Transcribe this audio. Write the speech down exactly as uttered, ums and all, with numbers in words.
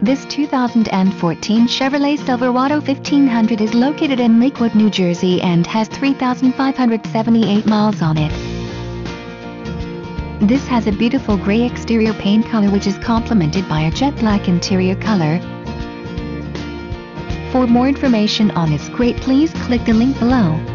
This two thousand fourteen Chevrolet Silverado fifteen hundred is located in Lakewood, New Jersey and has three thousand five hundred seventy-eight miles on it. This has a beautiful gray exterior paint color which is complemented by a jet black interior color. For more information on this crate, please click the link below.